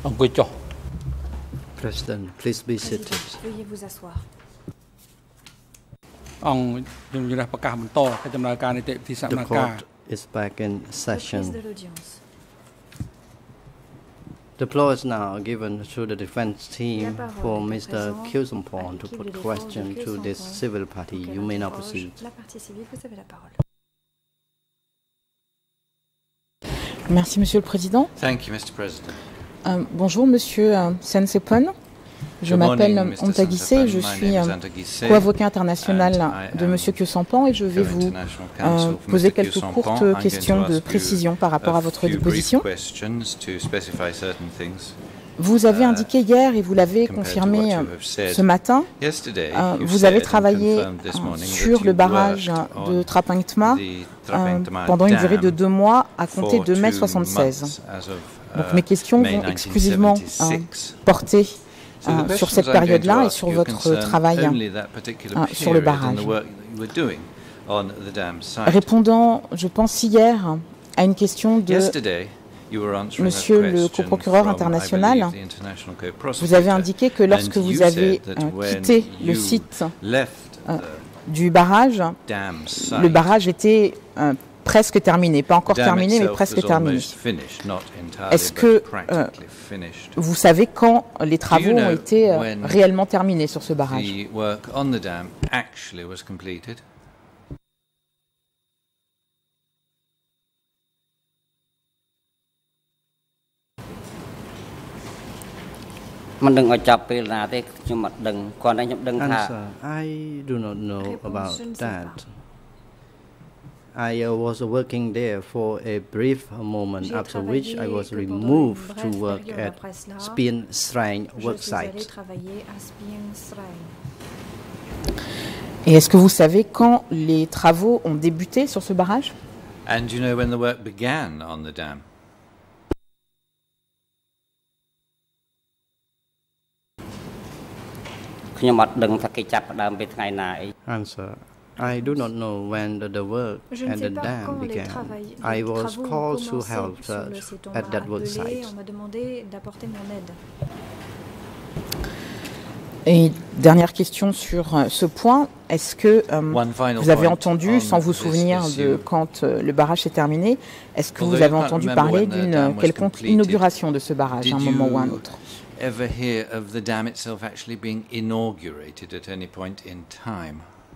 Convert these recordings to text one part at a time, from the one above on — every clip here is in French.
អង្គុយចុះ President, please be seated. Veuillez vous asseoir. អង្គខ្ញុំជំរាបប្រកាសបន្តកិច្ចដំណើរការនីតិវិធីស The មាការ court is back in session. Reprise de l'audience. The floor is now given to the defense La team parole for est à Mr. présent Kyusumpon à to l'équipe put de défense question de to this Kyusumpon. civil party. Auquel You may now interroge proceed. La partie civile, vous avez la parole. Merci, Monsieur le Président. Thank you, Mr. President. Bonjour, Monsieur Sensepon. Je Good m'appelle morning, Mr. Antagissé, Sensepon. je My suis name is Antagissé, co-avocat international and I de am Monsieur Kyusumpon et je vais vous Co-International Counsel for poser Mr. quelques Kyusumpon. courtes I'm going to questions de ask you précision par rapport à votre a few brief déposition. questions to specify certain things. Vous avez indiqué hier et vous l'avez compared to confirmé what you have said ce matin, Yesterday, you vous said avez and travaillé confirmed this morning sur that le you barrage worked de on Trapang Tma the Trapang Tma pendant une durée de Dam 2 mois à compter for de mai 2 1976. months as of, Donc mes questions May vont exclusivement 1976. porter So the sur questions cette I'm going to période-là et ask sur you votre concern travail only that particular sur le period and barrage. the work that you were doing on the dam site. Répondant, je pense, hier à une question de Yesterday, you were answering Monsieur a le question coprocureur from, international, I believe, the international co-prosecutor, vous avez indiqué que lorsque and vous you avez said that when quitté le you site left the du barrage, dam site, le barrage était presque terminé, pas encore the dam terminé, mais itself presque was terminé. almost finished, not entirely, Est-ce but que practically finished. vous savez quand les travaux know ont été when réellement terminés sur ce barrage? The work on the dam actually was completed. Answer, I do not know Réponse, about je ne sais that. pas. I was working there for a brief moment, J'ai after which I travaillé was que pendant une removed to brève work période at après cela. Spien Shrine Je suis allée worksite. travailler à Spien Shrine. Et est-ce que vous savez quand les travaux ont débuté sur ce barrage? And do you know when the work began on the dam? Answer, I do not know when the work Je ne at sais the pas dam quand les began. travaux I was ont called to commencé help sur le site. On at m'a that appelé, worksite. on m'a demandé d'apporter mon aide. Et dernière question sur ce point, est-ce que One final vous avez point entendu, on sans vous this souvenir de issue. quand le barrage s'est terminé, est-ce que Although vous avez you can't entendu remember parler when the d'une dam was quelconque completed, inauguration de ce barrage à un Did moment ou à un you autre? ever hear of the dam itself actually being inaugurated at any point in time?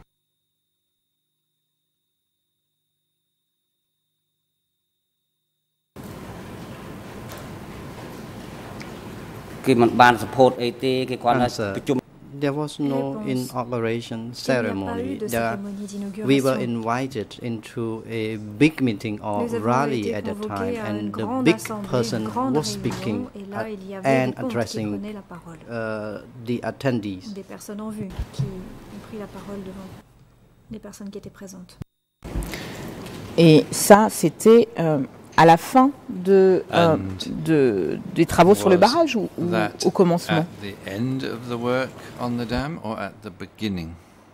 Answer, there was no Réponse. inauguration Il n'y a pas eu ceremony. de There, cérémonie we were d'inauguration. invited into a big meeting or Nous avons rally été at the convoqués time, à une and the grande big assemblée, person une grande was réunion, speaking et là il y avait and des comtes qui addressing prenaient la parole, the attendees. des personnes en vue qui ont pris la parole devant les personnes qui étaient présentes. Et ça, c'était à la fin des travaux sur le Was barrage ou that au commencement? At the end of the work on the dam or at the beginning?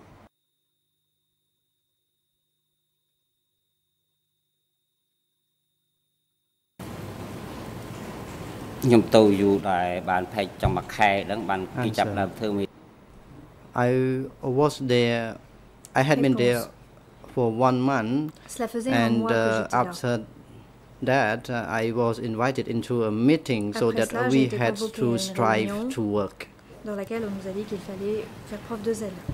I was there. I had been there for 1 month, Cela faisait un and mois que j'étais là. after that, I was invited into a meeting so Après that cela, j'ai we été had convoquée à to une strive réunion. to work. Dans laquelle on nous a dit qu'il fallait faire preuve de zèle.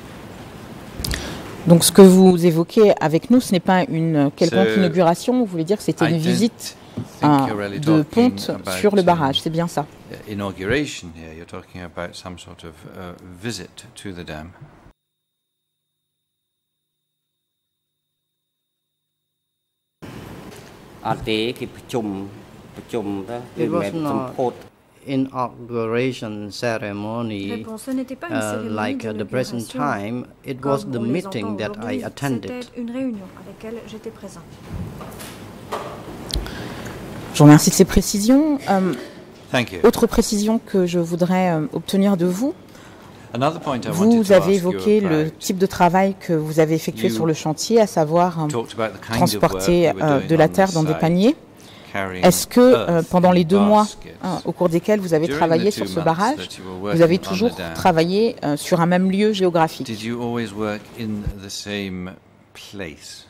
Donc ce que vous évoquez avec nous, ce n'est pas une quelconque So, inauguration, vous voulez dire que c'était I une don't visite think you're really de talking ponte about, sur le barrage, c'est bien ça? Inauguration here. You're talking about some sort of visit to the dam. It was not inauguration ceremony Réponse, ce n'était pas une cérémonie like the present d'inauguration, time. It was comme the on les meeting entend that I aujourd'hui. attended. C'était une réunion à laquelle j'étais présent. Je vous remercie de ces précisions. Thank you. Autre précision que je voudrais obtenir de vous, Another point I wanted vous to avez ask you évoqué le about. type de travail que vous avez effectué You sur le chantier, à savoir Talked about the kind of work transporter you were doing de la on terre the dans des site. paniers. Can carrying est-ce que earth pendant les in 2 mois baskets. au cours desquels vous avez During travaillé the sur 2 ce months barrage, that you were vous avez working on toujours the dam, travaillé sur un même lieu géographique? did you always work in the same place?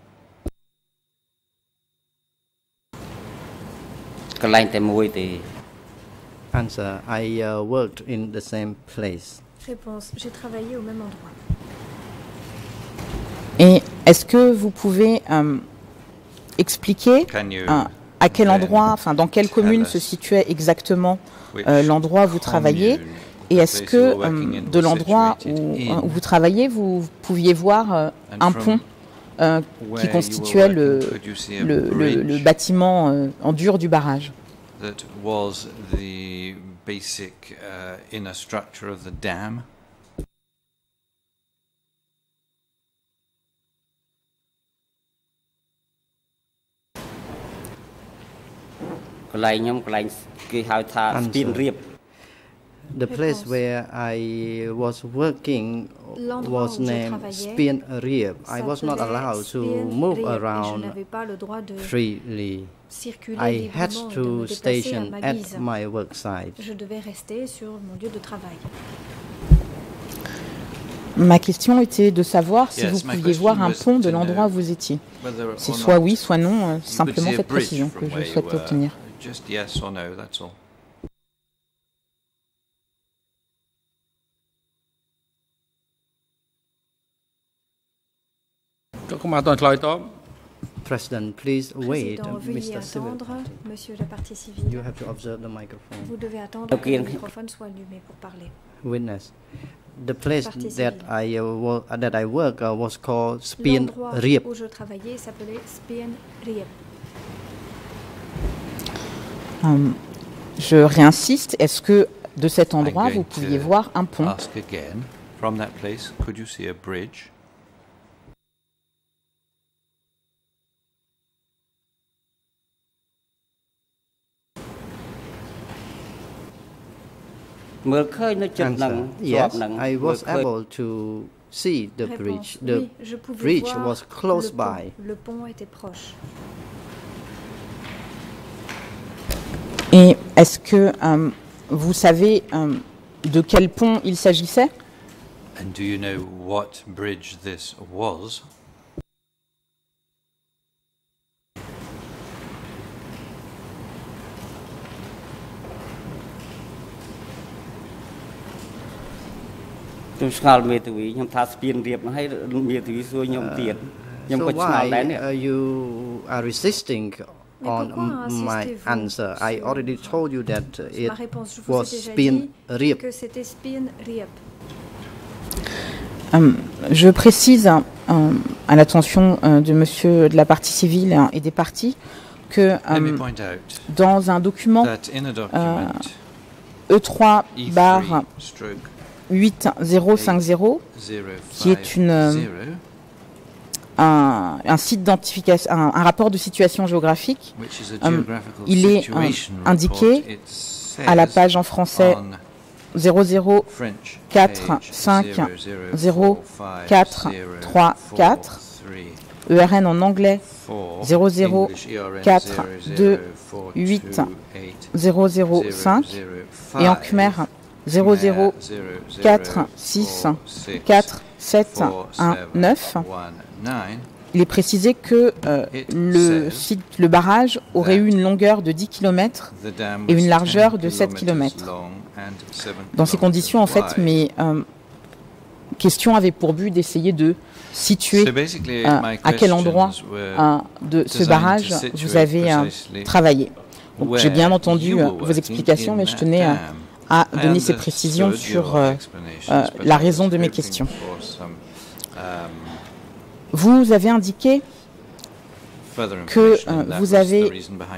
កន្លែងតែមួយទេ Answer, I worked in the same place. Réponse, j'ai travaillé au même endroit. Et est-ce que vous pouvez expliquer Can you à quel then endroit, enfin dans quelle tell commune us se situait exactement which l'endroit où vous travaillez? commune Et the est-ce place que you were working in de was l'endroit situated in? où vous travaillez, vous pouviez voir un from pont where qui you constituait were working, could you see a le bridge bâtiment en dur du barrage? that was the basic inner structure of the dam? កន្លែងខ្ញុំកន្លែងគេហៅថាស្ពានរៀប The place Réponse. where I was working L'endroit was où je named travaillais Spien Riep. I was not s'appelait allowed to Spien move Riep et je around n'avais pas le droit de freely. circuler I had librement et de to me déplacer à station ma at guise. my work site. Je devais rester sur mon lieu de travail. Ma question était de savoir si Yes, vous my pouviez voir un question was pont de to l'endroit où know vous étiez. whether C'est or soit not oui, soit non, you could simplement see a cette bridge précision from que je where you souhaitais were. obtenir. Just yes or no, that's all. President, please wait, Président, veuillez Mr. Civil. attendre, monsieur le parti You civil. have to observe the microphone. Vous devez attendre Ok. que le microphone soit allumé pour parler. Witness. The place Partie that I work was called Spien L'endroit Riep. où je travaillais s'appelait Spien Riep. Je réinsiste, est-ce que de cet endroit, going vous pouviez to voir un pont? Ask again. From that place, could you see a bridge? Answer, yes, I was able to see the Réponse, bridge. oui, The je pouvais bridge voir was close le pont. by. Le pont était proche. Et est-ce que vous savez de quel pont il s'agissait? And do you know what bridge this was? So why you are resisting Mais on pourquoi my insistez-vous answer? I sur already told you that it ma réponse? Je vous was ai déjà Spien dit Riep. que c'était Spien Riep. Je précise à l'attention de monsieur de la partie civile et des partis que Let me point out dans un document that in a document E3 barre E3/8050, 8050, qui est un site d'identification, un rapport de situation géographique, which is a geographical il est situation indiqué report, it says à la page en français on 00 French 4 page 5 0 0 4 3 4, ERN en anglais 00 4 2 8 005 et en khmer 00 4 6 4 7 1 9. Il est précisé que le barrage aurait eu une longueur de 10 km et une largeur de 7 km. Dans ces conditions, en fait, mes questions avaient pour but d'essayer de situer à quel endroit de ce barrage vous avez travaillé. Donc, j'ai bien entendu vos explications, mais je tenais à donner ces précisions sur la raison de mes questions. Vous avez indiqué que vous avez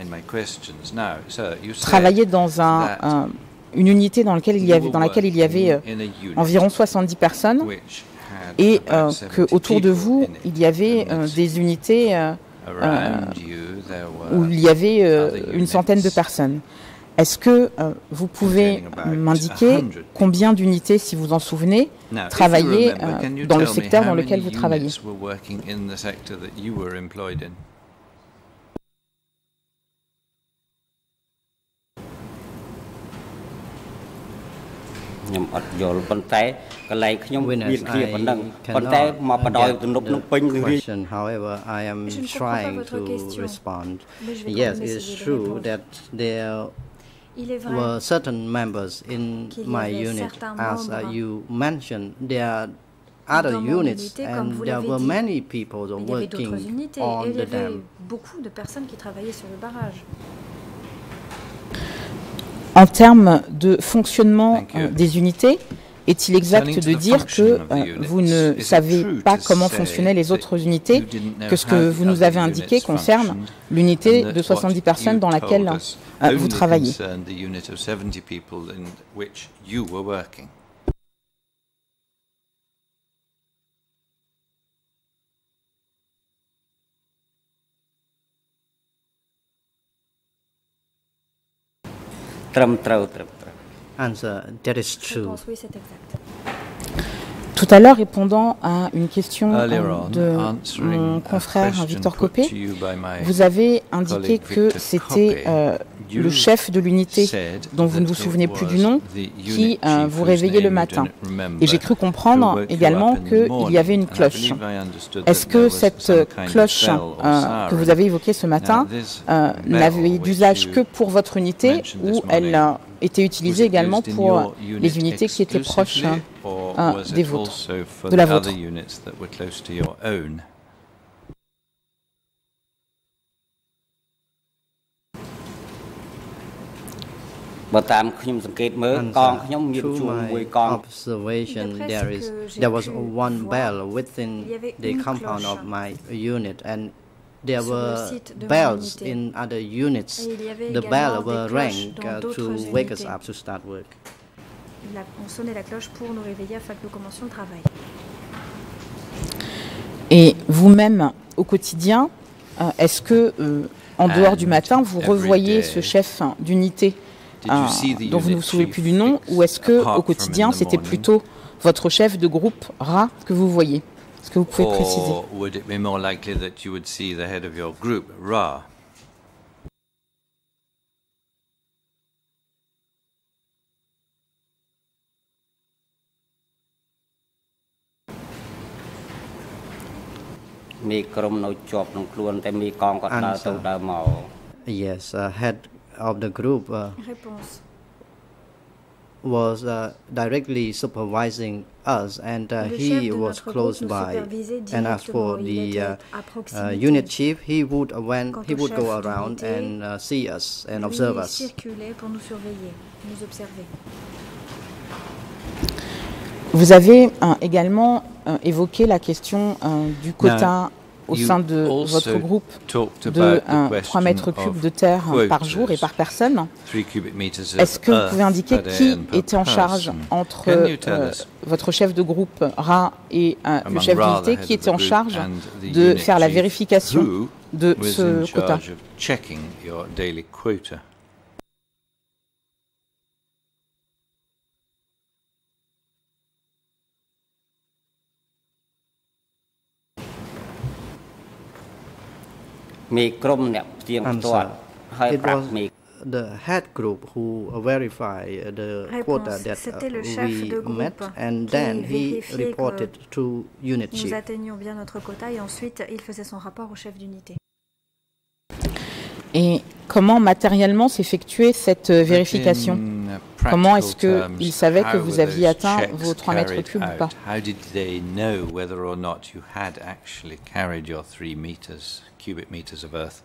travaillé dans une unité dans laquelle il y avait environ 70 personnes et qu'autour de vous, il y avait des unités où il y avait une centaine de personnes. Est-ce que vous pouvez m'indiquer combien d'unités, si vous en souvenez, travaillaient dans le secteur dans lequel vous travaillez? Winners, I cannot get the question. However, I am trying to respond. Yes, it is true that there were certain members in my unit. As you mentioned, there are other units and there were many people working on the dam. Beaucoup de personnes qui travaillaient sur le barrage. En termes de fonctionnement des unités, est-il exact de dire que vous ne savez pas comment fonctionnaient les autres unités, que ce que vous nous avez indiqué concerne l'unité de 70 personnes dans laquelle vous travaillez? Answer, that is true. Réponse, oui, c'est exact. Tout à l'heure, répondant à une question de mon confrère Victor Copé, vous avez indiqué que c'était le chef de l'unité, dont vous ne vous souvenez plus du nom, qui vous réveillait le matin. Et j'ai cru comprendre également qu'il y avait une cloche. Est-ce que cette cloche que vous avez évoquée ce matin n'avait d'usage que pour votre unité ou elle était utilisée également pour les unités qui étaient proches des vôtres, de la vôtre? Through my observation, there was one bell within the compound of my unit, and there were bells in other units. The bell were rang to wake us up to start work. On sonnait la cloche pour nous réveiller afin que nous commencions le travail. Et vous-même, au quotidien, est-ce que, en dehors du matin, vous revoyez ce chef d'unité dont vous ne vous souvenez plus du nom, ou est-ce que, au quotidien, c'était plutôt votre chef de groupe Ra que vous voyez? Est-ce que vous pouvez préciser? Yes, head of the group was directly supervising us, and he was close by. And as for the unit chief, he would go around and see us and observe us. Vous avez également évoqué la question du quota au sein de votre groupe de 3 mètres cubes de terre par jour et par personne. Est-ce que vous pouvez indiquer qui était en charge entre votre chef de groupe Ra et le chef d'unité, qui était en charge de faire la vérification de ce quota? Answer. It was the head group who verified the quota that we met, and then he reported to unit chief. Nous atteignions bien notre quota et ensuite il faisait son rapport au chef d'unité. Et comment matériellement s'effectuait cette vérification? Comment est-ce qu'il savait que vous aviez atteint vos 3 mètres cubes ou pas? How did they know whether or not you had actually carried your 3 cubic meters of earth?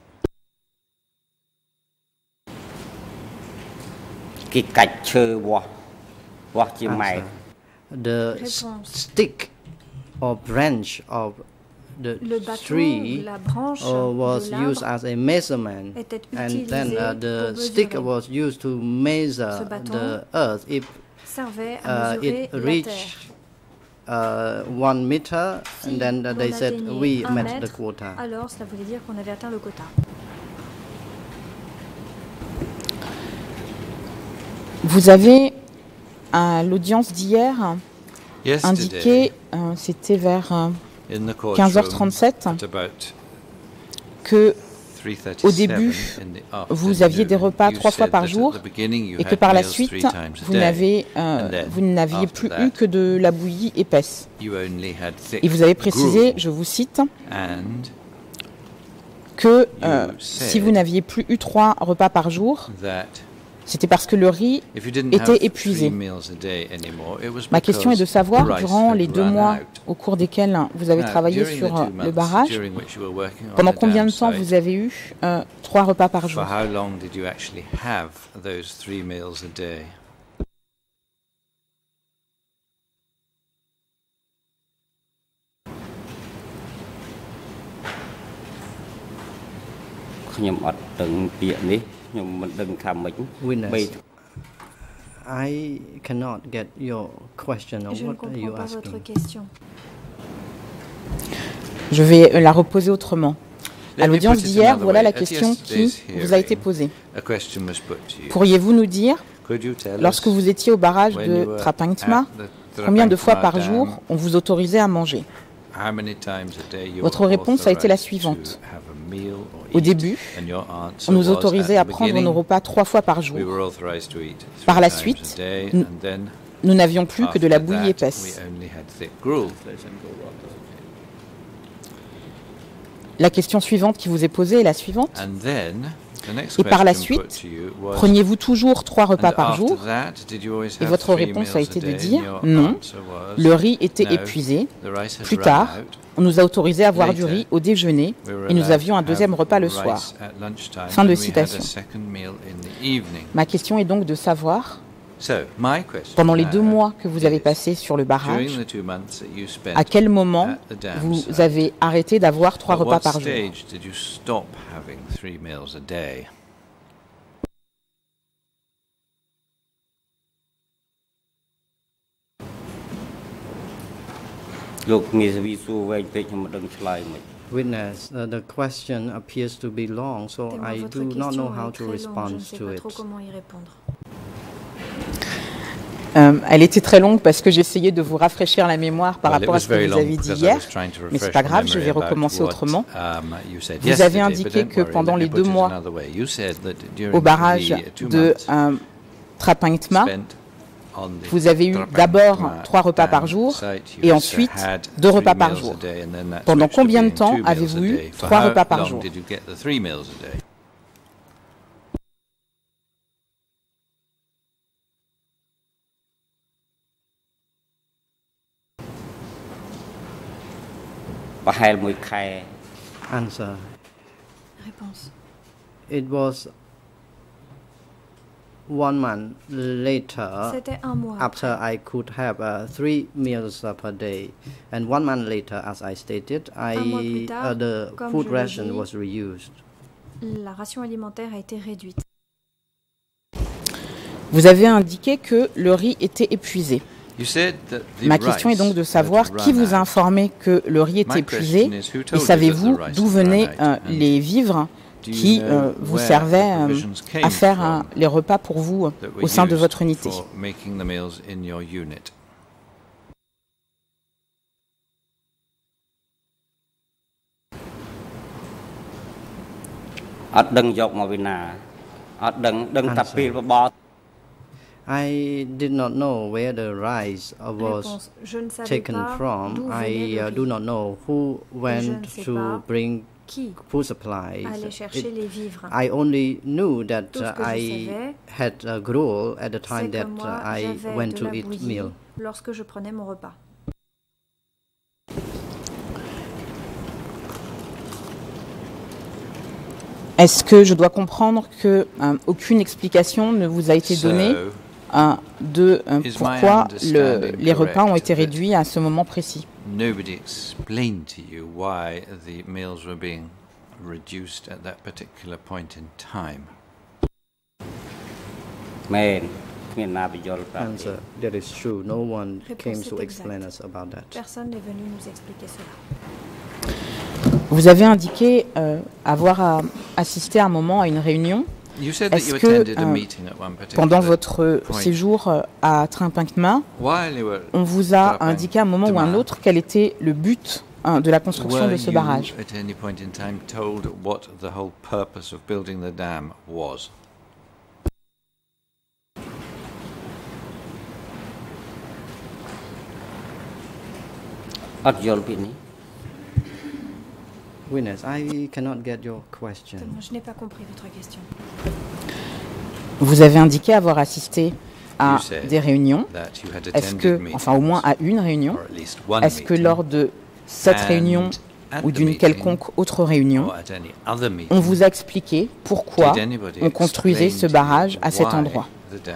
The stick or branch of the tree was used as a measurement, and then the stick was used to measure the earth. If it reached 1 meter, and then they said we met the quota. Alors cela voulait dire qu'on avait atteint le quota. Vous avez, à l'audience d'hier, indiqué, c'était vers 15h37, que au début, vous aviez des repas 3 fois par jour et que par la suite, vous n'aviez plus eu que de la bouillie épaisse. Et vous avez précisé, je vous cite, que si vous n'aviez plus eu 3 repas par jour, c'était parce que le riz était épuisé. Ma question est de savoir, durant les 2 mois au cours desquels vous avez travaillé sur le barrage, pendant combien de temps vous avez eu 3 repas par jour? Witness, I cannot get your question of Je ne what are you comprends pas votre asking. question. Je vais la reposer autrement. À l'audience d'hier, voilà la question qui vous a été posée. Pourriez-vous nous dire, lorsque vous étiez au barrage de Trapangtma, combien de fois par jour on vous autorisait à manger? Votre réponse a été la suivante. Au début, on nous autorisait à prendre nos repas 3 fois par jour. Par la suite, nous n'avions plus que de la bouillie épaisse. La question suivante qui vous est posée est la suivante. Et par la suite, preniez-vous toujours 3 repas par jour? Et votre réponse a été de dire non, le riz était épuisé. Plus tard, on nous a autorisé à avoir du riz au déjeuner et nous avions un 2e repas le soir. Fin de citation. Ma question est donc de savoir, pendant les 2 mois que vous avez passés sur le barrage, à quel moment vous avez arrêté d'avoir 3 repas par jour? Witness, the question appears to be long, so I Votre do not know question how est to très longue, respond je ne sais to pas it. trop comment y répondre. Elle était très longue parce que j'essayais de vous rafraîchir la mémoire par rapport à ce que vous avez dit hier, mais c'est pas grave, je vais recommencer autrement. Vous avez indiqué que pendant les 2 mois au barrage de Trapangtma, vous avez eu d'abord 3 repas par jour et ensuite 2 repas par jour. Pendant combien de temps avez-vous eu 3 repas par jour? Answer. Réponse. It was 1 month later C'était 1 mois after après. I could have 3 meals per day, and 1 month later, as I stated, mois plus tard, the comme food je l'ai ration dit, was reused. La ration alimentaire a été réduite. Vous avez indiqué que le riz était épuisé. Ma question est donc de savoir qui vous a informé que le riz était épuisé et savez-vous d'où venaient les vivres qui vous servaient à faire les repas pour vous au sein de votre unité. I did not know where the rice was Réponse. Je ne savais taken pas from. d'où venait I le do riz. not know who went ne sais to pas bring Qui food supplies. allait chercher les vivres? I only knew that Tout ce que je I savais, had a gruel at the c'est time que that moi, I j'avais went de to la eat bouillie meal. lorsque je prenais mon repas. Est-ce que je dois comprendre que aucune explication ne vous a été donnée de pourquoi les repas ont été réduits à ce moment précis? Nobody explained to you why the meals were being reduced at that particular point in time. Answer. That is true. No one came Réponse to est explain exacte. us about that. Personne n'est venu nous expliquer cela. Vous avez indiqué avoir assisté à un moment à une réunion. You said that Est-ce you que attended a meeting at one particular pendant votre point. séjour à Trapangtma, While you were on vous a indiqué à un moment ou à un autre quel était le but de la construction de ce barrage. At any point in time told what the whole purpose of building the dam was? Witness, I cannot get your question. Je n'ai pas compris votre question. Vous avez indiqué avoir assisté à des réunions. Est-ce que, enfin au moins à une réunion, est-ce que lors de cette réunion ou d'une quelconque autre réunion, on vous a expliqué pourquoi on construisait ce barrage à cet endroit?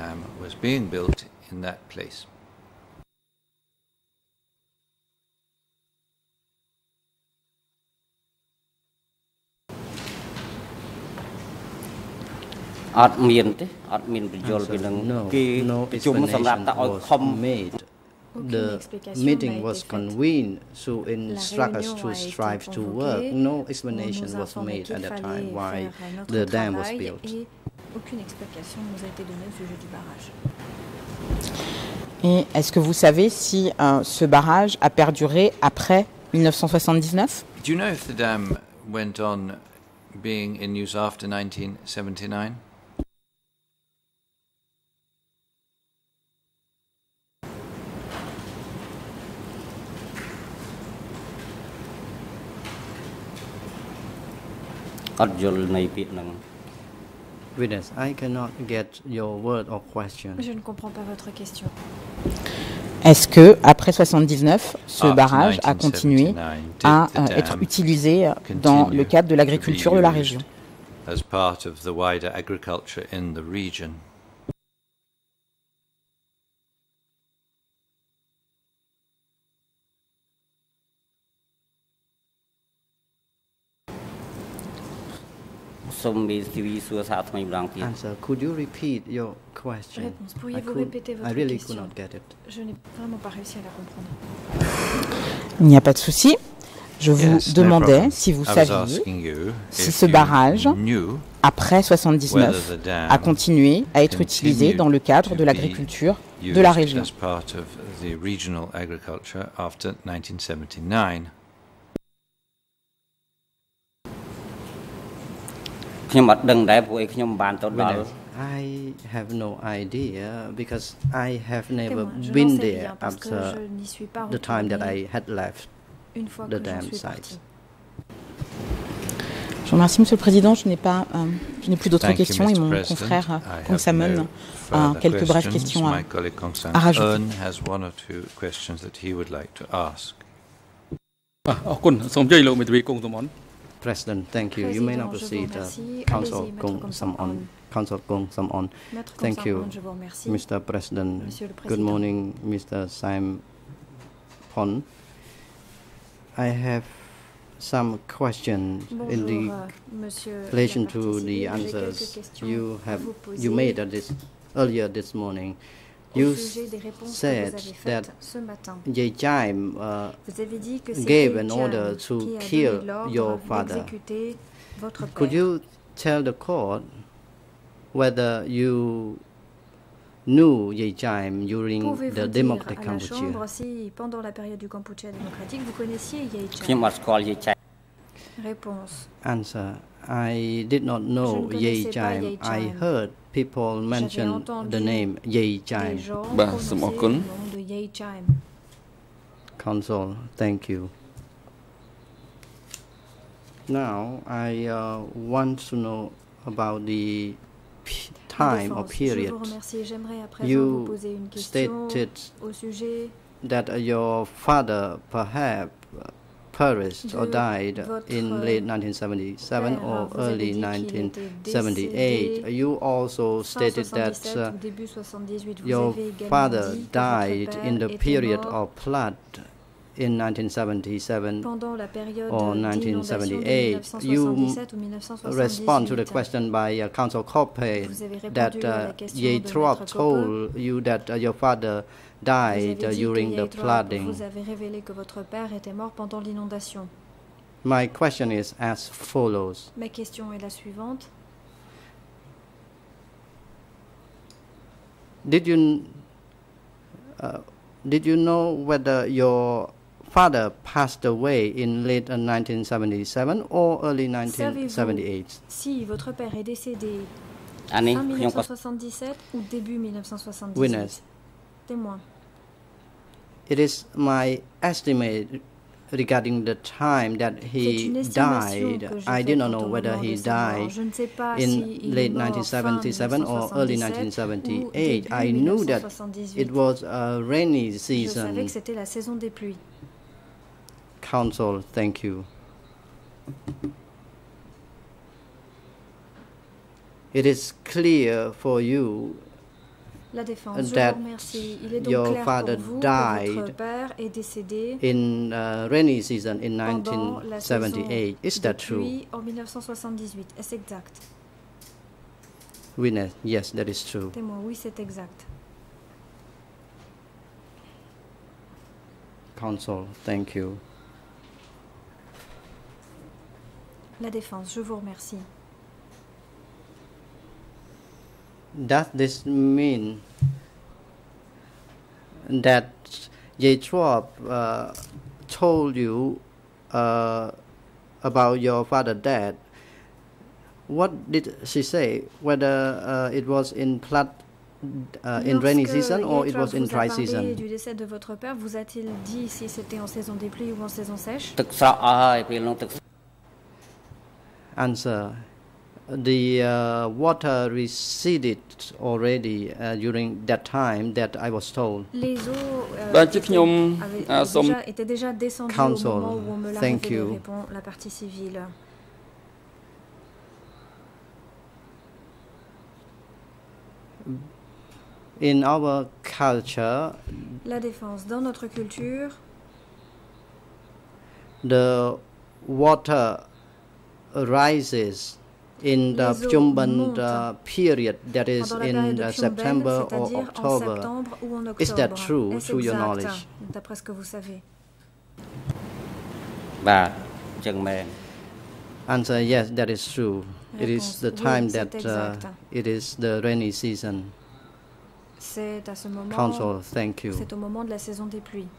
No explanation was made. The meeting was convened to instruct us to strive to work. No explanation was made at that time why the dam was built. Aucune explication ne nous a été donnée au sujet du barrage. Et est-ce que vous savez si ce barrage a perduré après 1979? Do you know if the dam went on being in use after 1979? Witness, I cannot get your word or question. Je ne comprends pas votre question. Est-ce que après 79, ce barrage a continué à être utilisé dans le cadre de l'agriculture de la région? As part of the wider agriculture in the region. Answer, could you repeat your question? Réponse, pourriez-vous répéter votre I really question? could not get it. Je n'ai vraiment pas réussi à la comprendre. Il n'y a pas de souci. Je vous demandais si vous saviez si ce barrage, après 79, a continué à être utilisé dans le cadre de l'agriculture de la région. I have no idea because I have never been there after the time that I had left the dam site. Je vous remercie, Monsieur le Président. Je n'ai plus d'autres questions et mon confrère Kong Samon a quelques brèves questions à rajouter. President, thank you. You may now proceed. Council Kong Samon. Council Kong Samon. Thank you, Mr. President. Good morning, Mr. Sam Pon. I have some questions in the relation to the answers you made earlier this morning. You said that Ye Chaim gave an order to kill your father. Could you tell the court whether you knew Ye Chaim during the Democratic Kampuchea? Si pendant la période du Kampuchea démocratique, vous connaissiez Ye Chaim? Réponse. Answer. I did not know Ye Chaim. I heard people mention the name Ye Chaim. Counsel, thank you. Now, I want to know about the time or period. You stated that your father perhaps perished or died in late 1977 or early 1978. You also stated that your father died in the period of flood in 1977 or 1978. You respond to the question by Counsel Coppe that Ye Truoc told you that your father died during the flooding. Vous avez révélé que votre père était mort pendant l'inondation. My question is as follows. Ma question est la suivante. Did you know whether your father passed away in late 1977 or early 1978? Si votre père est décédé fin 1977 ou début 1978? Witness. Témoin. It is my estimate regarding the time that he died. I do not know whether he died in late 1977 or early 1978. I knew that it was a rainy Je season. savais que c'était la saison des pluies. Counsel, thank you. It is clear for you La défense, je that vous remercie. Il est donc your clair father pour vous que died votre père est décédé in rainy season in pendant la saison 1978. Is des that true? pluies en 1978. Est-ce exact? Witness, yes, that is true. Témoin, oui, c'est exact. Counsel, thank you. La défense, je vous remercie. Does this mean that Jethro told you about your father's death? What did she say? Whether it was in in rainy season or it was in dry season? Du décès de votre père, vous a-t-il dit si c'était en saison des pluies ou en saison sèche? Answer. The water receded already during that time that I was told. Les eaux étaient déjà descendues Counsel, au moment où on me l'a thank révélé, you. répond la partie civile. In our culture, La défense, dans notre culture, the water rises in the les eaux Chumban montent period, that is pendant la période in de September Chumben, or c'est-à-dire en October. septembre ou en octobre. Is that true, Est-ce to your exact, knowledge? d'après ce que vous savez? Answer, yes, that is true. It is Réponse, the oui, time c'est that exact. it is the rainy season. C'est à ce moment, Counsel, thank you. c'est au moment de la saison des pluies.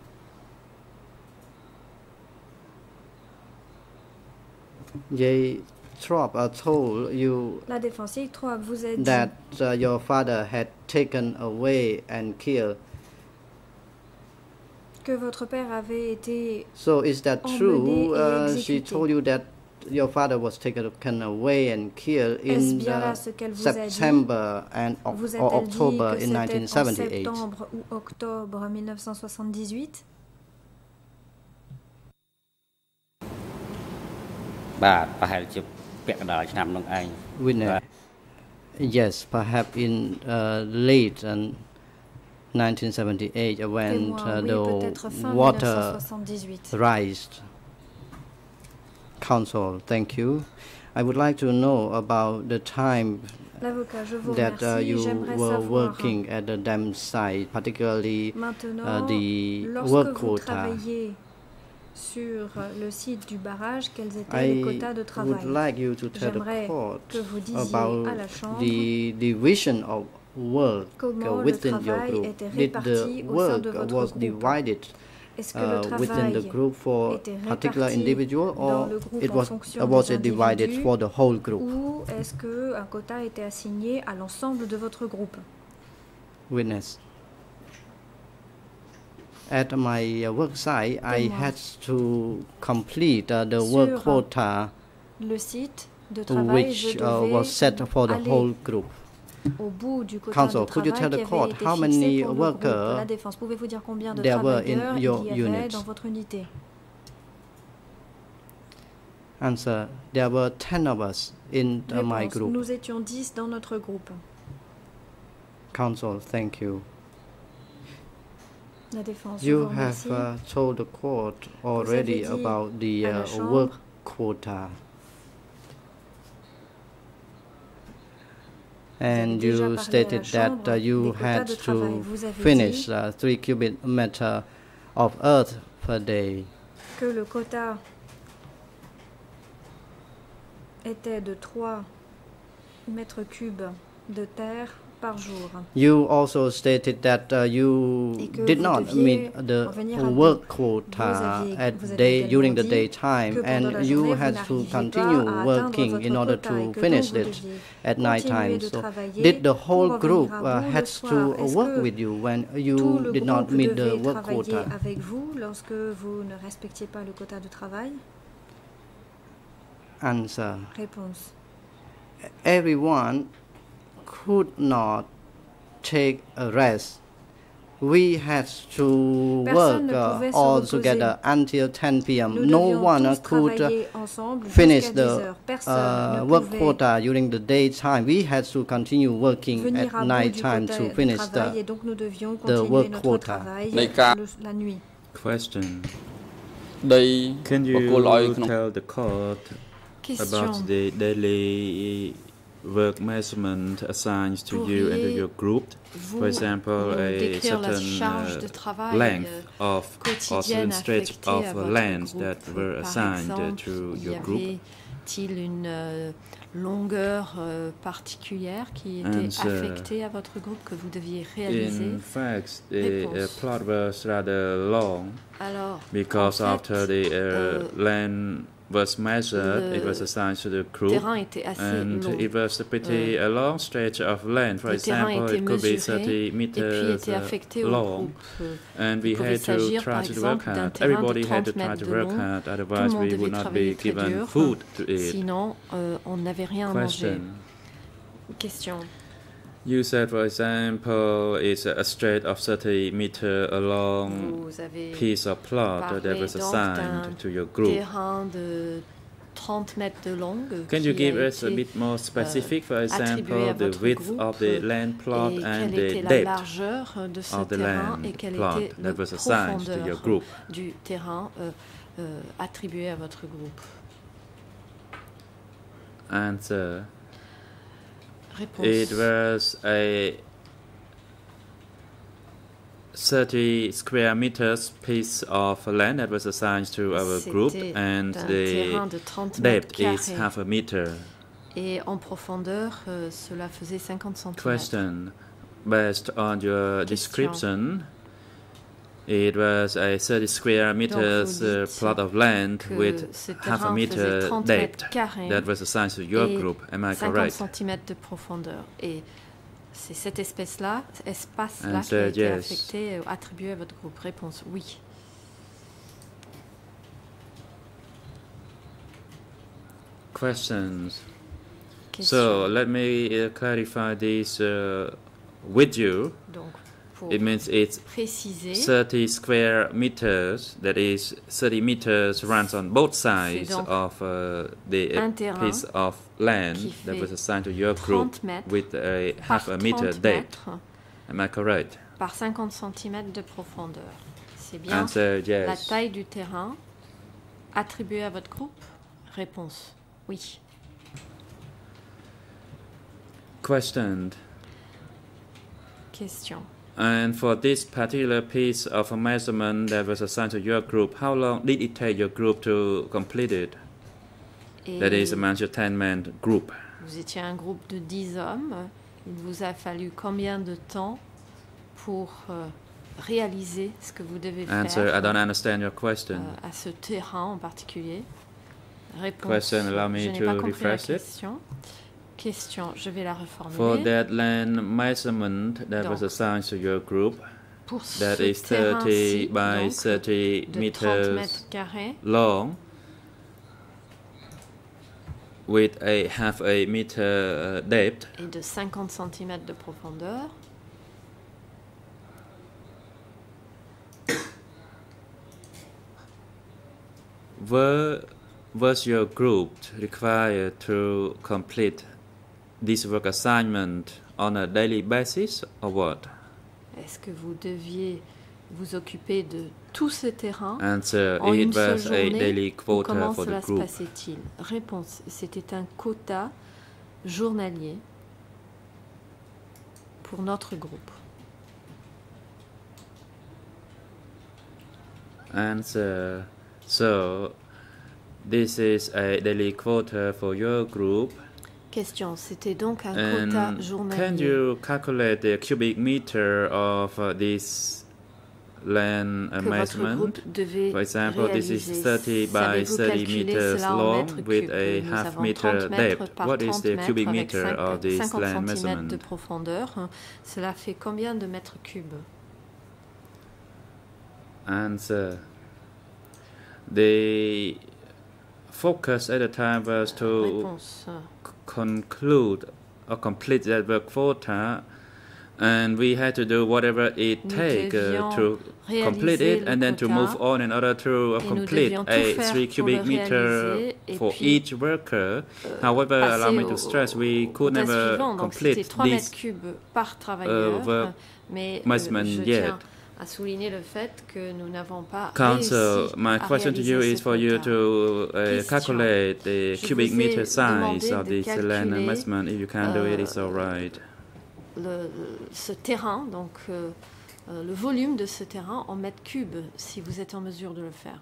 Jethro told you La défense, Jethro vous a dit that your father had taken away and killed. que votre père avait été So is that emmené true? et She exécuté. told you that your father was taken away and killed Est-ce in bien là ce qu'elle vous a dit? September and Vous or a-t-elle dit October que in c'était en 1978. septembre ou octobre 1978? Witness. Yes, perhaps in late 1978 when Témoin, oui, the peut-être fin water 1978. rised. Counsel, thank you. I would like to know about the time L'avocat, je vous that remercie. you J'aimerais were savoir working at the dam site, particularly maintenant, the lorsque work vous quota. travaillez sur le site du barrage, quels étaient les I quotas de would travail? like you to tell the J'aimerais court que vous disiez about à la Chambre the division of work comment le within your travail group. était Did réparti the au sein de work votre was groupe. divided Est-ce que le within the travail group for était particular réparti individual, dans or le groupe it en was fonction was des it divided individus, for the whole group? ou est-ce qu'un quota a été assigné à l'ensemble de votre groupe? Witness. At my work site, I Témoin. had to complete the work Sur quota Le site de travail, je which devais was set for the aller whole group. au bout du quota Counsel, de could you travail tell qui the avait court été how fixé many pour le groupe. workers La défense, pouvez-vous dire combien de there were travailleurs in il your y avait unit? dans votre unité? Answer, there were 10 of us in my Réponse, group. nous étions 10 dans notre groupe. Counsel, thank you. La défense, je You vous have remercie. told the court already dit about the à la work Chambre quota. Vous avez And déjà you parlé à la stated Chambre that you des quotas had de travail. to Vous avez finish dit 3 cubic meter of earth per day. que le quota était de 3 mètres cubes de terre par jour. You also stated that you did not meet the work quota during the daytime, and you had to continue working in order to finish it at night time. So, did the whole group had to work with you when you did not meet the work quota? Avec vous lorsque vous ne respectiez pas le quota de travail? Answer. Réponse. Everyone could not take a rest. We had to work all together until 10 p.m. No one could finish the work quota during the daytime. We had to continue working at night time to finish the work quota. La nuit. Question. Can you tell the court about the daily work measurement assigned to you and to your group? For example, a certain length of or certain stretch of land that were assigned to your group. Y a-t-il une longueur particulière qui était affectée à votre groupe que vous deviez réaliser? In fact, the plot was rather long. Alors, because after the land was measured, it was assigned to the group, and it was a pretty a long stretch of land. For example, it could be 30 meters long, and we had to try to work hard. Everybody had to try to work hard, otherwise we would not be given food to eat. Sinon, on n'avait rien à manger. Question. You said, for example, it's a stretch of 30 meters along piece of plot that was assigned to your group. De 30 mètres de longue. Can you give us a bit more specific, for example, the width of the land plot and the depth of the land plot that was assigned to your group? Du terrain attribué à votre groupe. Answer. Réponse. It was a 30 square meters piece of land that was assigned to our group, and the depth is half a meter. Et en profondeur, cela faisait 50 cm. Question. Based on your description, it was a 30 square meters plot of land with half a meter depth that was assigned to your group. Am I correct? 50 cm de profondeur. Et c'est cet espace-là qui a été affecté, attribué à votre groupe. Réponse oui. Questions. So let me clarify this with you. Donc, it means it's 30 square meters, that is 30 meters runs on both sides of the piece of land that was assigned to your group with a half a meter depth. Am I correct? Par 50 cm de profondeur. C'est bien Answer, yes. La taille du terrain attribuée à votre groupe? Réponse oui. Question. And for this particular piece of a measurement that was assigned to your group, how long did it take your group to complete it? That is among your 10-man group. Vous étiez un groupe de 10 hommes. Il vous a fallu combien de temps pour réaliser ce que vous devez Answer, faire I don't understand your question. À ce terrain en particulier? Réponse. Question, allow me Je n'ai to pas compris la refresh it. Question, je vais la reformuler. For that land measurement that was assigned to your group, that is 30 by 30 meters long, with a half a meter depth, et de 50 cm de profondeur. Was your group required to complete this work assignment on a daily basis or what? Est-ce que vous deviez vous occuper de tous ces terrains Answer, en it une seule was a journée? daily quota Comment for cela the se group. passait-il? Réponse, c'était un quota journalier pour notre groupe. Answer, so this is a daily quota for your group. Question, c'était donc un quota journalier. Can you calculate the cubic meter of this land measurement? For example, this is 30 by 30 meters long with a half meter depth. What is the cubic meter of this land measurement? De profondeur. Cela fait combien de mètres cubes? Answer. The focus at the time was to conclude or complete that work quota, and we had to do whatever it takes to complete it, and then to move on in order to complete a 3 cubic meter for each worker. However, allow me to stress, we could never complete this work measurement yet. À souligner le fait que nous n'avons pas Council, my question to you is for you to calculate the cubic meter size of this land measurement. If you can do it, it's all right. Ce terrain, donc le volume de ce terrain en mètres cubes, si vous êtes en mesure de le faire.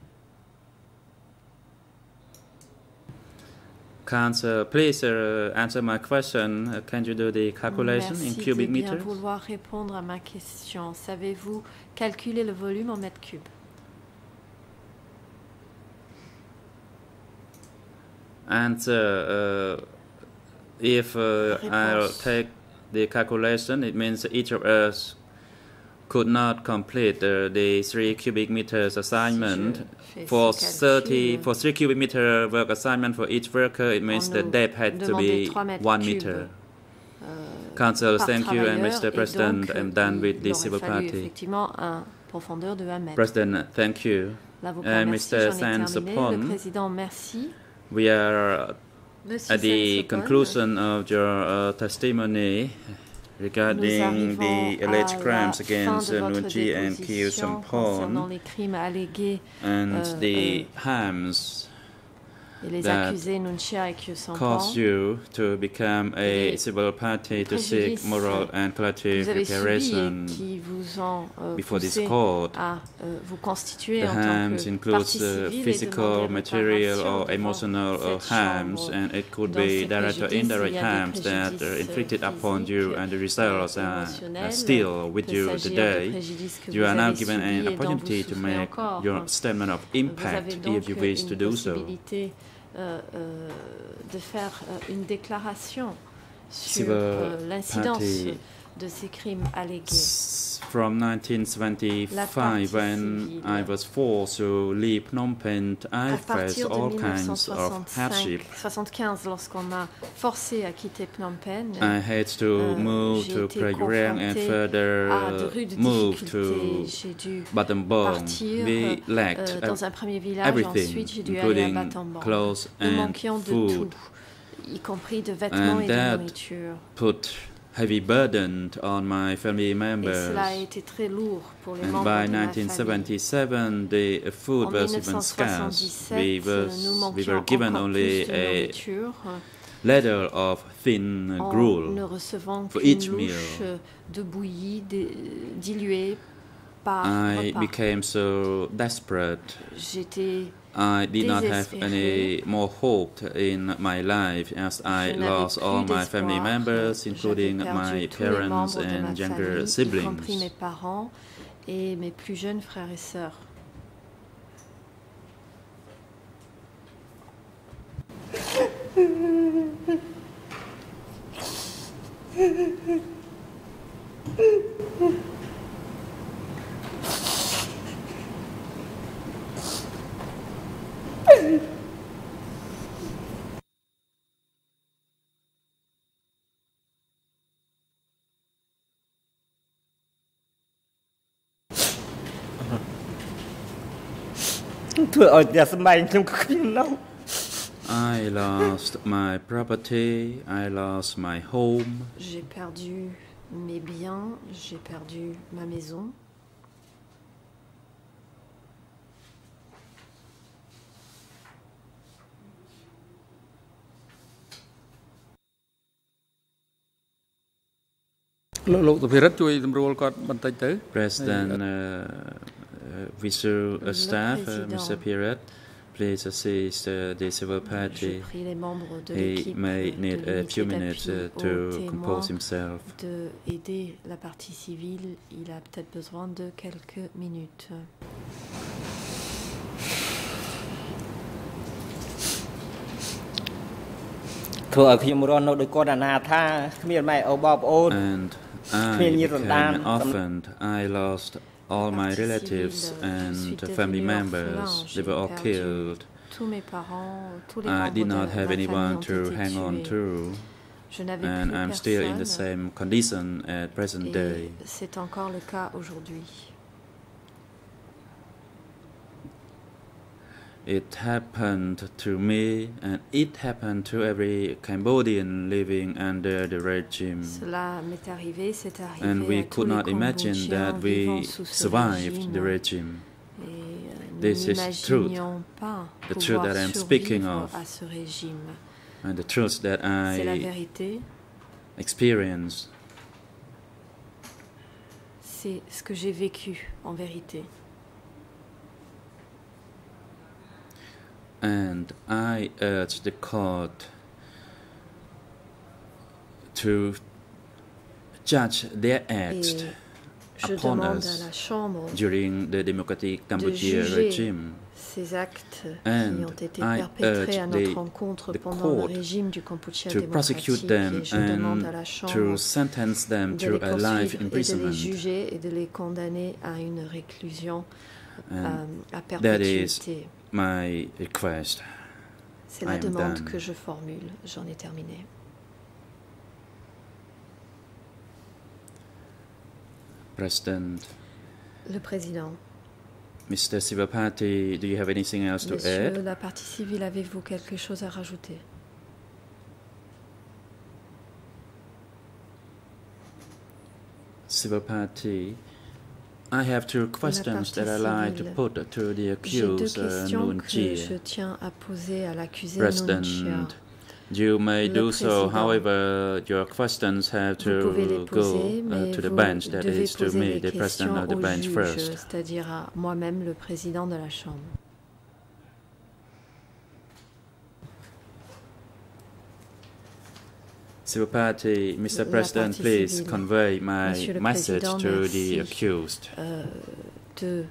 Council, please answer my question. Can you do the calculation in cubic meters? Merci de bien vouloir répondre à ma question. Savez-vous calculer le volume en mètres cubes? Answer. If I'll take the calculation, it means each of us could not complete the 3 cubic meters assignment. For 3 cubic meter work assignment for each worker, it means the depth had to be 1 meter. Council, thank you, and Mr. President, I'm done with the civil party. President, thank you. And Mr. Sansapon, we are at the conclusion of your testimony regarding the alleged crimes against Nunchi and Khieu Samphan and the harms that caused you to become a civil party to seek moral and collective reparation before this court. The harms include physical, material, or emotional harms, and it could be direct or indirect harms that are inflicted upon you, and the results are still with you today. You are now given an opportunity to make your statement of impact if you wish to do so. De faire une déclaration sur l'incidence de ces crimes allégués. From 1975, when I was forced to leave Phnom Penh, I faced all kinds of hardship. 75, lorsqu'on m'a forcé à quitter Phnom Penh, I had to move to Prey Rang and further move to Battambang. We lacked everything, including clothes and food, and that put heavy burden on my family members. And by 1977, the food was even scarce. We were given only a ladle of thin gruel for each meal. I became so desperate. I did not have any more hope in my life as I lost all my family members, including my parents and younger siblings. Et mes plus jeunes frères et sœurs. I lost my property, I lost my home. J'ai perdu mes biens, j'ai perdu ma maison. President, visual staff, Mr. Pirat, please assist the civil party. He may need a few minutes to compose himself. De aider la partie civile, il a peut-être besoin de quelques minutes. And I became orphaned. I lost all my relatives and family members. They were all killed. I did not have anyone to hang on to, and I'm still in the same condition at present day. C'est encore le cas aujourd'hui. It happened to me, and it happened to every Cambodian living under the regime. Cela m'est arrivé, c'est arrivé And we à could tous les not imagine that Cambodgiens we vivant sous ce survived the régime. regime. Et This nous is truth, n'imaginions pas the truth pouvoir that I'm speaking survivre of, à ce régime. and the truth that C'est la I vérité, experienced. c'est ce que j'ai vécu en vérité. And I urge the court to judge their acts Et je upon demande us à la Chambre during the democratic de Cambodia juger regime. ces actes And qui ont été I perpétrés à urge notre the encontre pendant court le régime du Kampuchea to prosecute them démocratique, et je demande à la and Chambre to sentence them de to les a life poursuivre et de les imprisonment. juger et de les condamner à une réclusion à That is perpétuité. my request. C'est I la am demande done. que je formule. J'en ai terminé. President, Le président, Mr. Sivapati, do you have anything else to Monsieur add? la partie civile, avez-vous quelque chose à rajouter? Sivapati, I have two questions that I like to put to the J'ai deux accused questions Nuon que Chea. je tiens à poser à l'accusé Nuon Chea. President, you may Le do so. président, However, your questions have Vous pouvez les to poser, go mais to the vous bench. That devez is to poser me, les the president questions of the au bench juge, first. c'est-à-dire à moi-même, le président de la Chambre. Sivapati, Mr. La President, partie please civile. convey my Monsieur le message Président, to the merci. accused. De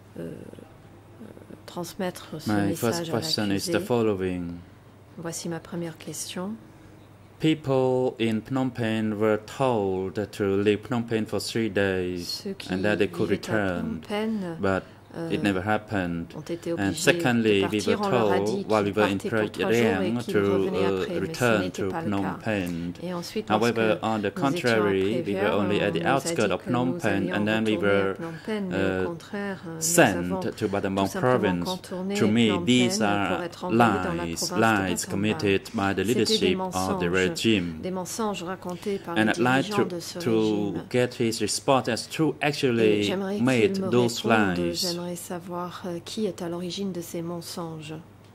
transmettre ce My first message à question is the l'accusé. following. Voici ma première question. People in Phnom Penh were told to leave Phnom Penh for 3 days Ceux qui and that they could vivaient à Phnom return, Penh but it never happened. ont été And obligés secondly, de we were partir. On leur a dit told while we qu'ils were in partaient pour 3 jours et Prayang qu'ils to revenaient après, mais ce return n'était to pas le Phnom cas. Penh. Et ensuite, However, lorsque on the nous étions contrary, we were Préviens, only at the on nous a outskirts dit of que Phnom nous Penh, allions and then we retourner à were Phnom Penh, mais au contraire, nous avons sent to Battambang tout simplement province. contourné To me, Phnom these Penh are pour être envoyés dans la lies, province de lies Battambang. committed by the C'était des leadership of the mensonges, regime. des mensonges racontés par And les I'd like dirigeants de ce to régime. get his response as to Et actually j'aimerais made qu'il me those réponde. lies. J'aimerais savoir qui est à l'origine de ces mensonges.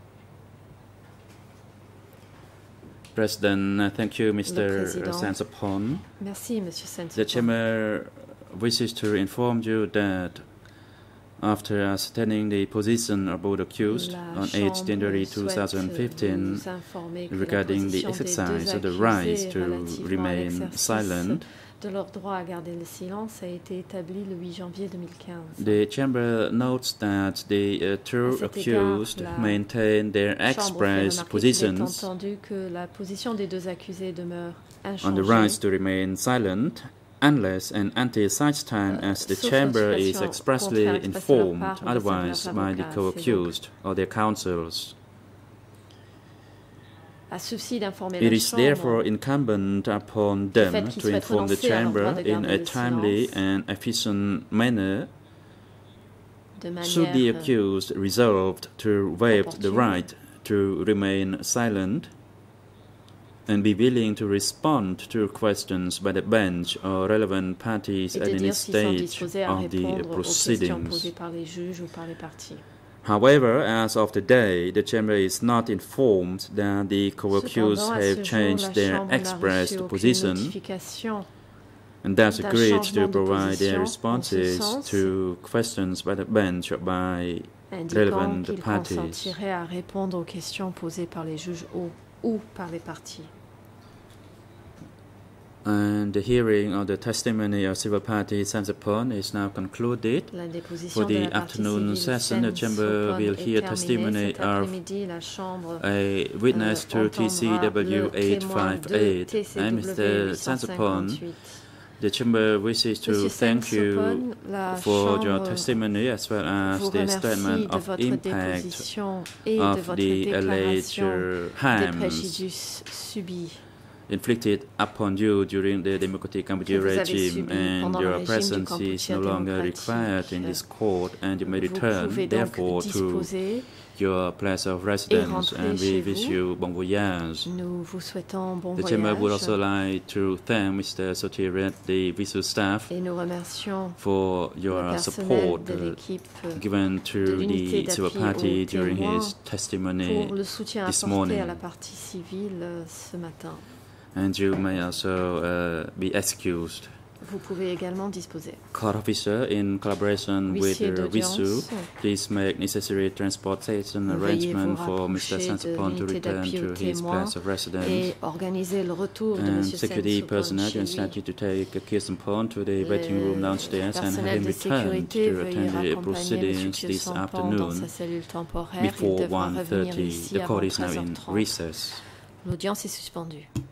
President, thank you, Mr. Président. Sansapon. Merci, Monsieur Sansapon. The Chamber wishes to inform you that after ascertaining the position of both accused La on 8 Chambre January souhaite 2015 nous informer que la regarding the position des exercise deux of the right accusés to relativement à remain l'exercice silent, de leur droit à garder le silence a été établi le 8 janvier 2015. the Chamber notes that the two À cet égard, accused la maintain their Chambre fait express remarquer qu'il est positions entendu que la position des deux accusés demeure on inchangée. the right to remain silent unless and until such time as the sauf Chamber is situation expressly contraire expressée de leur informed part, otherwise leurs by the avocats, co-accused or their counsels. À ceci d'informer It la is therefore Chambre incumbent upon fait them qu'ils to souhaitent inform the renoncer à leur droit Chamber de in garder a le timely silence and efficient manner de should the manière accused resolved to waive the opportune. right to remain silent and be willing to respond to questions by the bench or relevant parties et at de any dire s'ils sont stage disposés à of the répondre aux questions proceedings. posées par les juges ou par les parties. However, as of today, the Chamber is not informed that the co-accused Cependant, à have ce jour, changed la their Chambre n'a expressed reçu aucune position notification And that's agreed to provide their responses to questions by the bench or by relevant qu'il parties. consentirait à répondre aux questions posées par les juges ou par les parties. And the hearing of the testimony of civil party Sansapon is now concluded. For the afternoon session, the Chamber will hear testimony of a witness to TCW 858. And Mr. Sansapon, the Chamber wishes to thank you for your testimony as well as the statement of impact of the alleged harms inflicted upon you during the Democratic Cambodia regime, and your presence is no longer required in this court, and you may return therefore to your place of residence, and we wish you bon voyage. The Chamber would also like to thank Mr. Sotiret, the visual staff, for your support given to the civil party during his testimony this morning. And you may also be excused. Vous pouvez également disposer. Court officer, in collaboration with VISU, please make necessary transportation arrangement for Mr. Sansapon to return to his place of residence. Et organiser le retour de M. Security personnel are instructed to take Sansapon to the waiting room downstairs and have him return to attend the proceedings this afternoon before 1:30. The court is now in recess. L'audience est suspendue.